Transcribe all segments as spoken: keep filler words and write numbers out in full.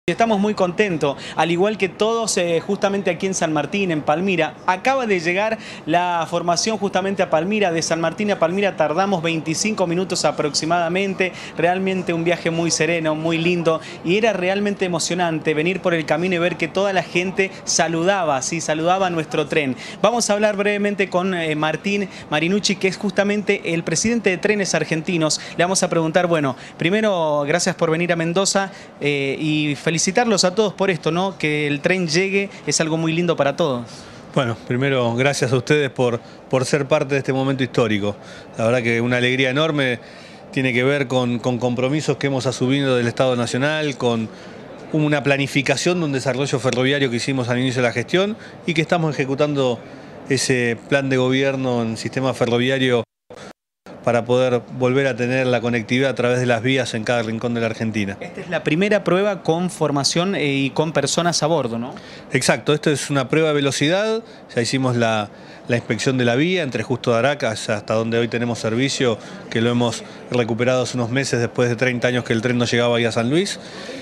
Estamos muy contentos, al igual que todos eh, justamente aquí en San Martín, en Palmira. Acaba de llegar la formación justamente a Palmira, de San Martín a Palmira tardamos veinticinco minutos aproximadamente, realmente un viaje muy sereno, muy lindo, y era realmente emocionante venir por el camino y ver que toda la gente saludaba, sí, saludaba a nuestro tren. Vamos a hablar brevemente con eh, Martín Marinucci, que es justamente el presidente de Trenes Argentinos. Le vamos a preguntar, bueno, primero, gracias por venir a Mendoza eh, y felicitarlos a todos por esto, ¿no? Que el tren llegue es algo muy lindo para todos. Bueno, primero gracias a ustedes por, por ser parte de este momento histórico. La verdad que una alegría enorme, tiene que ver con, con compromisos que hemos asumido del Estado Nacional, con una planificación de un desarrollo ferroviario que hicimos al inicio de la gestión y que estamos ejecutando ese plan de gobierno en sistema ferroviario para poder volver a tener la conectividad a través de las vías en cada rincón de la Argentina. Esta es la primera prueba con formación eh, y con personas a bordo, ¿no? Exacto, esto es una prueba de velocidad, ya hicimos la, la inspección de la vía entre Justo de Araca hasta donde hoy tenemos servicio, que lo hemos recuperado hace unos meses después de treinta años que el tren no llegaba ahí a San Luis,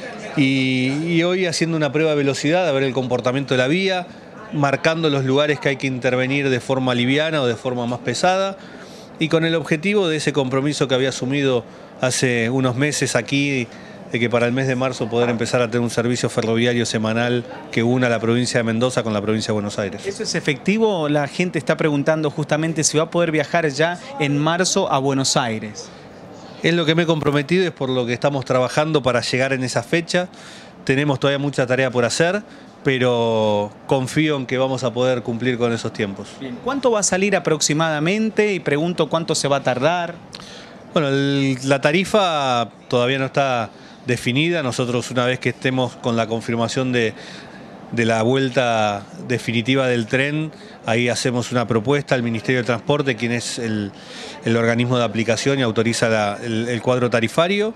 y, y hoy haciendo una prueba de velocidad, a ver el comportamiento de la vía, marcando los lugares que hay que intervenir de forma liviana o de forma más pesada, y con el objetivo de ese compromiso que había asumido hace unos meses aquí, de que para el mes de marzo poder empezar a tener un servicio ferroviario semanal que una la provincia de Mendoza con la provincia de Buenos Aires. ¿Eso es efectivo? La gente está preguntando justamente si va a poder viajar ya en marzo a Buenos Aires. Es lo que me he comprometido, es por lo que estamos trabajando para llegar en esa fecha. Tenemos todavía mucha tarea por hacer, pero confío en que vamos a poder cumplir con esos tiempos. Bien. ¿Cuánto va a salir aproximadamente? Y pregunto cuánto se va a tardar. Bueno, el, la tarifa todavía no está definida. Nosotros, una vez que estemos con la confirmación de, de la vuelta definitiva del tren, ahí hacemos una propuesta al Ministerio de Transporte, quien es el, el organismo de aplicación y autoriza la, el, el cuadro tarifario.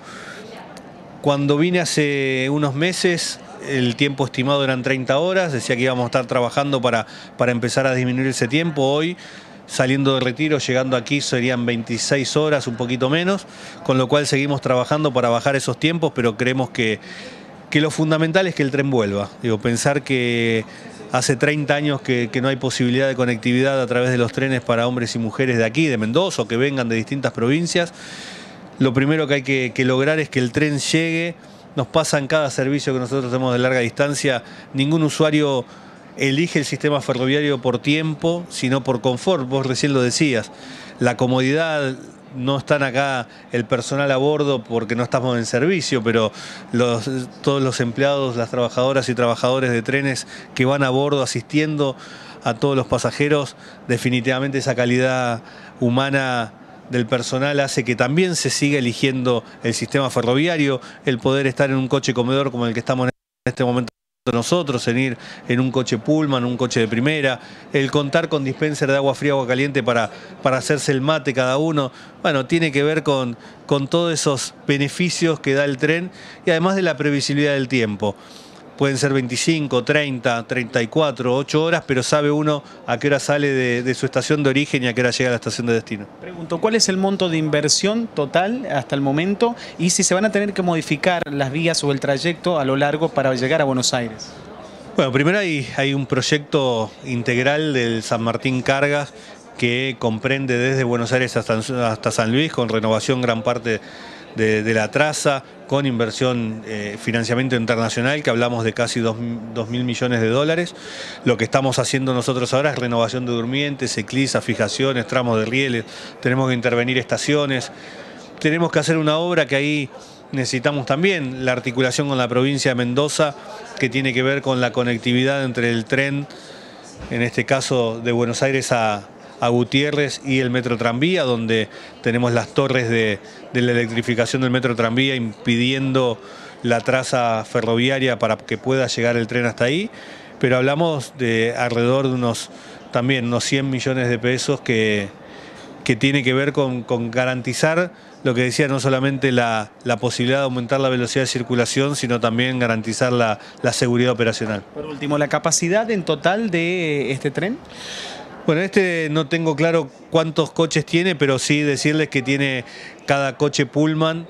Cuando vine hace unos meses, el tiempo estimado eran treinta horas, decía que íbamos a estar trabajando para, para empezar a disminuir ese tiempo. Hoy, saliendo de retiro, llegando aquí serían veintiséis horas, un poquito menos, con lo cual seguimos trabajando para bajar esos tiempos, pero creemos que, que lo fundamental es que el tren vuelva. Digo, pensar que hace treinta años que, que no hay posibilidad de conectividad a través de los trenes para hombres y mujeres de aquí, de Mendoza, o que vengan de distintas provincias. Lo primero que hay que, que lograr es que el tren llegue. Nos pasa en cada servicio que nosotros tenemos de larga distancia, ningún usuario elige el sistema ferroviario por tiempo, sino por confort. Vos recién lo decías, la comodidad, no están acá el personal a bordo porque no estamos en servicio, pero los, todos los empleados, las trabajadoras y trabajadores de trenes que van a bordo asistiendo a todos los pasajeros, definitivamente esa calidad humana del personal hace que también se siga eligiendo el sistema ferroviario, el poder estar en un coche comedor como el que estamos en este momento nosotros, en ir en un coche Pullman, un coche de primera, el contar con dispenser de agua fría, agua caliente para, para hacerse el mate cada uno. Bueno, tiene que ver con, con todos esos beneficios que da el tren y además de la previsibilidad del tiempo. Pueden ser veinticinco, treinta, treinta y cuatro, ocho horas, pero sabe uno a qué hora sale de, de su estación de origen y a qué hora llega a la estación de destino. Pregunto, ¿cuál es el monto de inversión total hasta el momento? Y si se van a tener que modificar las vías o el trayecto a lo largo para llegar a Buenos Aires. Bueno, primero hay, hay un proyecto integral del San Martín Cargas que comprende desde Buenos Aires hasta, hasta San Luis, con renovación gran parte de, de la traza, con inversión, eh, financiamiento internacional, que hablamos de casi dos mil millones de dólares. Lo que estamos haciendo nosotros ahora es renovación de durmientes, eclisas, fijaciones, tramos de rieles, tenemos que intervenir estaciones, tenemos que hacer una obra que ahí necesitamos también la articulación con la provincia de Mendoza, que tiene que ver con la conectividad entre el tren, en este caso de Buenos Aires a a Gutiérrez, y el metro tranvía, donde tenemos las torres de, de la electrificación del metro tranvía impidiendo la traza ferroviaria para que pueda llegar el tren hasta ahí, pero hablamos de alrededor de unos, también unos cien millones de pesos que, que tiene que ver con, con garantizar lo que decía, no solamente la, la posibilidad de aumentar la velocidad de circulación, sino también garantizar la, la seguridad operacional. Por último, ¿la capacidad en total de este tren? Bueno, este no tengo claro cuántos coches tiene, pero sí decirles que tiene cada coche Pullman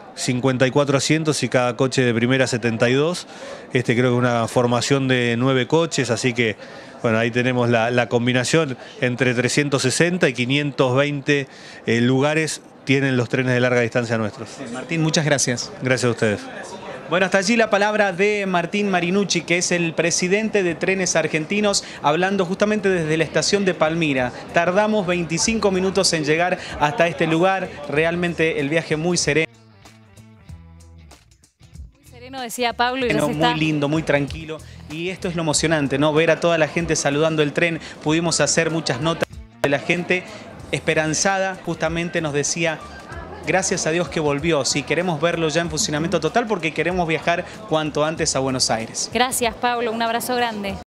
cincuenta y cuatro asientos y cada coche de primera setenta y dos. Este creo que es una formación de nueve coches, así que bueno, ahí tenemos la, la combinación entre trescientos sesenta y quinientos veinte eh, lugares tienen los trenes de larga distancia nuestros. Martín, muchas gracias. Gracias a ustedes. Bueno, hasta allí la palabra de Martín Marinucci, que es el presidente de Trenes Argentinos, hablando justamente desde la estación de Palmira. Tardamos veinticinco minutos en llegar hasta este lugar, realmente el viaje muy sereno. Muy sereno, decía Pablo. Y Muy está... lindo, muy tranquilo. Y esto es lo emocionante, ¿no? Ver a toda la gente saludando el tren. Pudimos hacer muchas notas de la gente esperanzada, justamente nos decía... Gracias a Dios que volvió, sí, queremos verlo ya en funcionamiento total porque queremos viajar cuanto antes a Buenos Aires. Gracias, Pablo, un abrazo grande.